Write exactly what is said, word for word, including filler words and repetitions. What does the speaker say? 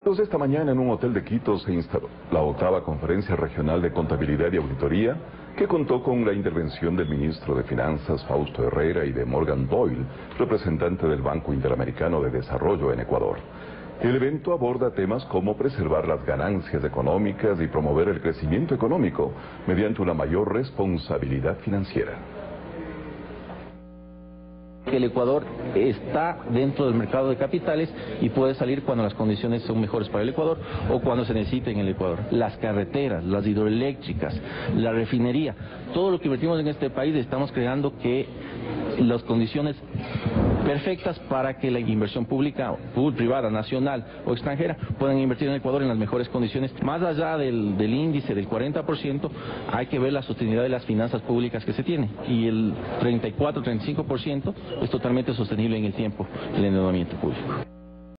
Entonces, esta mañana en un hotel de Quito se instaló la octava Conferencia Regional de Contabilidad y Auditoría, que contó con la intervención del ministro de Finanzas, Fausto Herrera, y de Morgan Doyle, representante del Banco Interamericano de Desarrollo en Ecuador. El evento aborda temas como preservar las ganancias económicas y promover el crecimiento económico mediante una mayor responsabilidad financiera. El Ecuador está dentro del mercado de capitales y puede salir cuando las condiciones son mejores para el Ecuador o cuando se necesite en el Ecuador. Las carreteras, las hidroeléctricas, la refinería, todo lo que invertimos en este país estamos creando que las condiciones perfectas para que la inversión pública, privada, nacional o extranjera puedan invertir en el Ecuador en las mejores condiciones. Más allá del, del índice del cuarenta por ciento, hay que ver la sostenibilidad de las finanzas públicas que se tienen, y el treinta y cuatro, treinta y cinco por ciento es totalmente sostenible en el tiempo el endeudamiento público.